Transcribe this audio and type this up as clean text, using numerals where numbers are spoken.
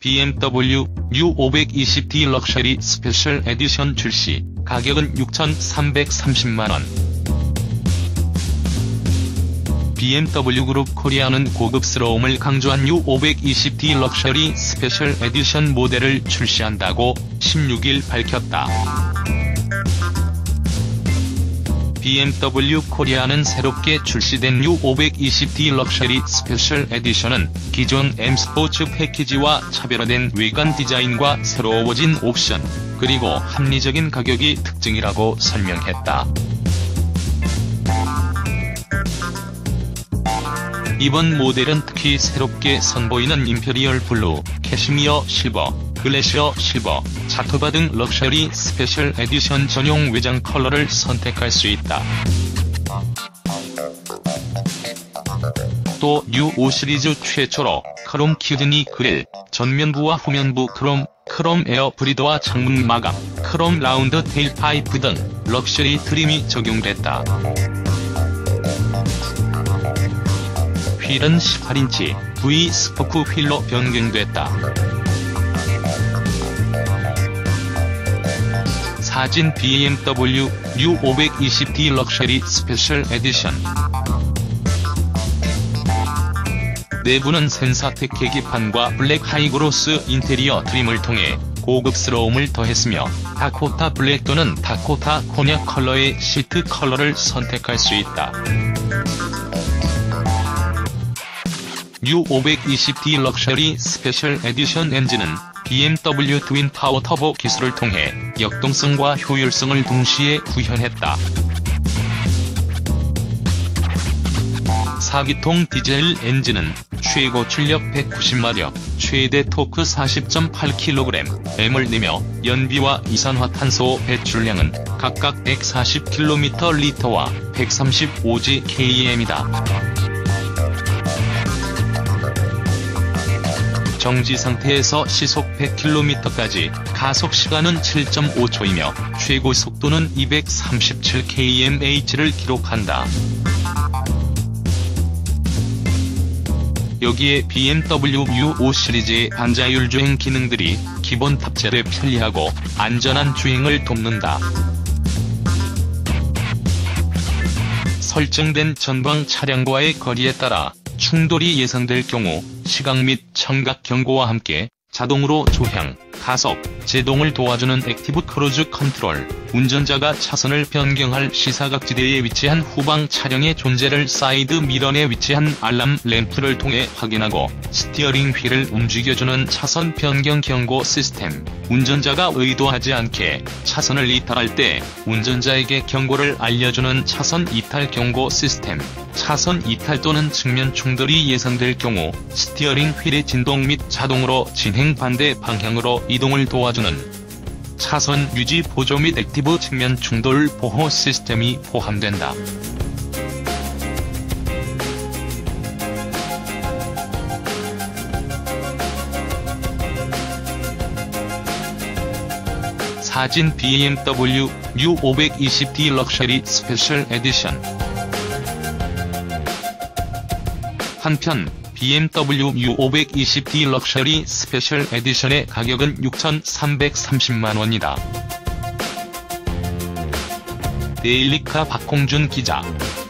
BMW U520d 럭셔리 스페셜 에디션 출시, 가격은 6,330만원. BMW 그룹 코리아는 고급스러움을 강조한 U520d 럭셔리 스페셜 에디션 모델을 출시한다고 16일 밝혔다. BMW 코리아는 새롭게 출시된 U520d 럭셔리 스페셜 에디션은 기존 M 스포츠 패키지와 차별화된 외관 디자인과 새로워진 옵션, 그리고 합리적인 가격이 특징이라고 설명했다. 이번 모델은 특히 새롭게 선보이는 임페리얼 블루, 캐시미어 실버, 글래시어 실버, 자토바 등 럭셔리 스페셜 에디션 전용 외장 컬러를 선택할 수 있다. 또 U5 시리즈 최초로 크롬 키드니 그릴, 전면부와 후면부 크롬 에어 브리더와 창문 마감, 크롬 라운드 테일파이프 등 럭셔리 트림이 적용됐다. 휠은 18인치 V 스포크 휠로 변경됐다. 사진 BMW U520d 럭셔리 스페셜 에디션. 내부는 센사텍 계기판과 블랙 하이그로스 인테리어 트림을 통해 고급스러움을 더했으며 다코타 블랙 또는 다코타 코냑 컬러의 시트 컬러를 선택할 수 있다. U520d 럭셔리 스페셜 에디션 엔진은 BMW 트윈 파워 터보 기술을 통해 역동성과 효율성을 동시에 구현했다. 4기통 디젤 엔진은 최고 출력 190마력, 최대 토크 40.8kgm을 내며 연비와 이산화탄소 배출량은 각각 140km/L와 135G/km이다. 정지 상태에서 시속 100km까지 가속 시간은 7.5초이며 최고 속도는 237km/h를 기록한다. 여기에 BMW U5 시리즈의 반자율 주행 기능들이 기본 탑재돼 편리하고 안전한 주행을 돕는다. 설정된 전방 차량과의 거리에 따라 충돌이 예상될 경우 시각 및 청각 경고와 함께 자동으로 조향, 가속, 제동을 도와주는 액티브 크루즈 컨트롤, 운전자가 차선을 변경할 시사각지대에 위치한 후방 차량의 존재를 사이드 미러 내 위치한 알람 램프를 통해 확인하고 스티어링 휠을 움직여주는 차선 변경 경고 시스템, 운전자가 의도하지 않게 차선을 이탈할 때 운전자에게 경고를 알려주는 차선 이탈 경고 시스템, 차선 이탈 또는 측면 충돌이 예상될 경우 스티어링 휠의 진동 및 자동으로 진행 반대 방향으로 이동을 도와주는 차선 유지 보조 및 액티브 측면 충돌 보호 시스템이 포함된다. 사진 BMW U520d 럭셔리 스페셜 에디션. 한편 BMW U520d 럭셔리 스페셜 에디션의 가격은 6,330만원이다. 데일리카 박홍준 기자.